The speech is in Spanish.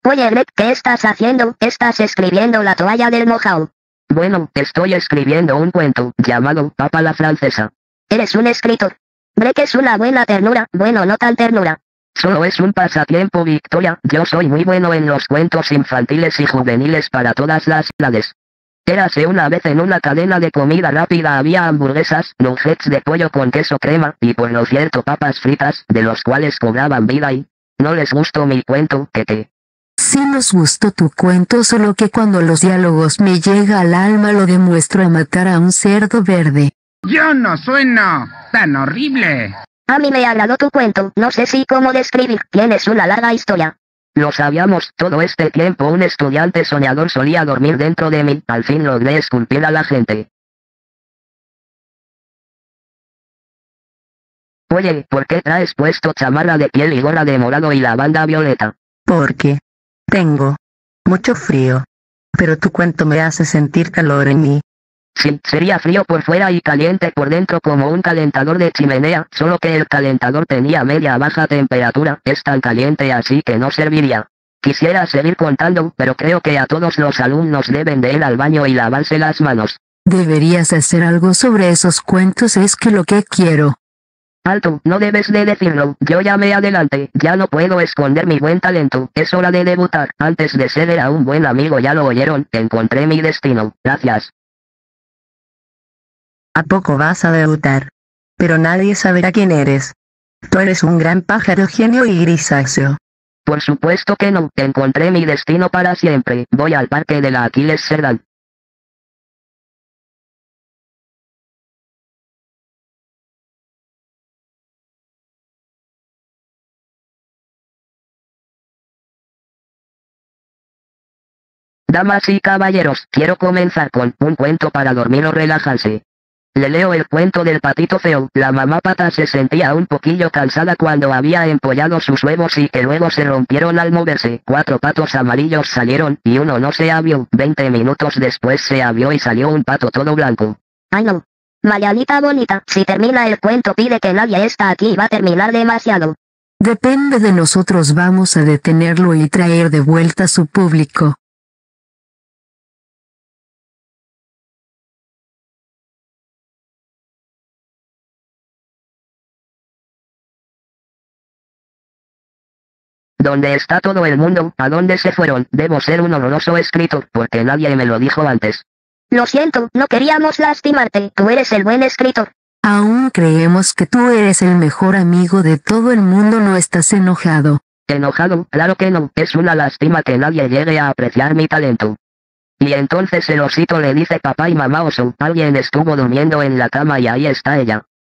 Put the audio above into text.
Oye Greg, ¿qué estás haciendo? ¿Estás escribiendo La toalla del mojao? Bueno, estoy escribiendo un cuento, llamado Papa la Francesa. Eres un escritor. Greg es una buena ternura, bueno no tan ternura. Solo es un pasatiempo, Victoria, yo soy muy bueno en los cuentos infantiles y juveniles para todas las edades. Érase una vez en una cadena de comida rápida había hamburguesas, nuggets de pollo con queso crema, y por lo cierto papas fritas, de los cuales cobraban vida y... ¿No les gustó mi cuento, que? Sí nos gustó tu cuento, solo que cuando los diálogos me llega al alma lo demuestro a matar a un cerdo verde. Yo no sueno tan horrible. A mí me agradó tu cuento, no sé si cómo describir, tienes una larga historia. Lo sabíamos, todo este tiempo un estudiante soñador solía dormir dentro de mí, al fin logré esculpir a la gente. Oye, ¿por qué traes puesto chamarra de piel y gorra de morado y la banda violeta? Porque tengo mucho frío, pero tu cuento me hace sentir calor en mí. Sí, sería frío por fuera y caliente por dentro como un calentador de chimenea, solo que el calentador tenía media a baja temperatura, es tan caliente así que no serviría. Quisiera seguir contando, pero creo que a todos los alumnos deben de ir al baño y lavarse las manos. Deberías hacer algo sobre esos cuentos, es que lo que quiero. Alto, no debes de decirlo, yo ya me adelanté, ya no puedo esconder mi buen talento, es hora de debutar, antes de ser era un buen amigo, ya lo oyeron, encontré mi destino, gracias. ¿A poco vas a debutar? Pero nadie sabrá quién eres. Tú eres un gran pájaro genio y grisáceo. Por supuesto que no, encontré mi destino para siempre, voy al parque de la Aquiles Cerdán. Damas y caballeros, quiero comenzar con un cuento para dormir o relajarse. Le leo el cuento del patito feo. La mamá pata se sentía un poquillo cansada cuando había empollado sus huevos y que luego se rompieron al moverse. 4 patos amarillos salieron, y uno no se abrió. 20 minutos después se abrió y salió un pato todo blanco. Ay no. Marianita bonita, si termina el cuento pide que nadie está aquí y va a terminar demasiado. Depende de nosotros, vamos a detenerlo y traer de vuelta a su público. ¿Dónde está todo el mundo? ¿A dónde se fueron? Debo ser un horroroso escritor, porque nadie me lo dijo antes. Lo siento, no queríamos lastimarte, tú eres el buen escritor. Aún creemos que tú eres el mejor amigo de todo el mundo, ¿no estás enojado? ¿Enojado? Claro que no, es una lástima que nadie llegue a apreciar mi talento. Y entonces el osito le dice: papá y mamá oso, alguien estuvo durmiendo en la cama y ahí está ella.